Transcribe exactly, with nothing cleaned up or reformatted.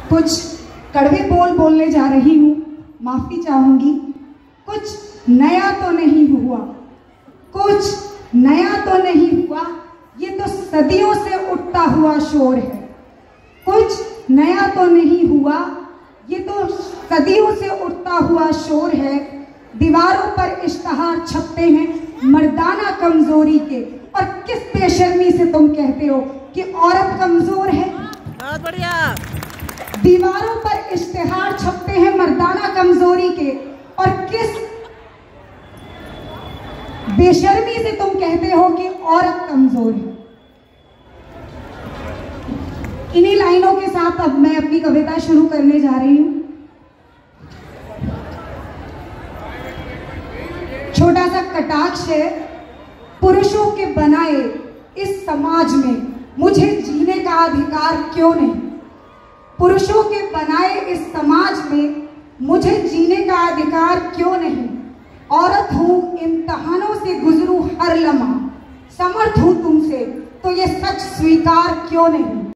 कुछ कड़वे बोल बोलने जा रही हूँ, माफ़ी चाहूँगी। कुछ नया तो नहीं हुआ, कुछ नया तो नहीं हुआ, ये तो सदियों से उठता हुआ शोर है। कुछ नया तो नहीं हुआ, ये तो सदियों से उठता हुआ शोर है। दीवारों पर इश्तहार छपते हैं मर्दाना कमजोरी के, और किस बेशर्मी से तुम कहते हो कि औरत कमजोर है। बहुत बढ़िया। दीवारों पर इश्तहार छपते हैं मर्दाना कमजोरी के, और किस बेशर्मी से तुम कहते हो कि औरत कमजोर है। इन्हीं लाइनों के साथ अब मैं अपनी कविता शुरू करने जा रही हूं। छोटा सा कटाक्ष है। पुरुषों के बनाए इस समाज में मुझे जीने का अधिकार क्यों नहीं। पुरुषों के बनाए इस समाज में मुझे जीने का अधिकार क्यों नहीं। औरत हूं, इम्तहानों से गुजरूं हर लम्हा, समर्थ हूं तुमसे तो ये सच स्वीकार क्यों नहीं।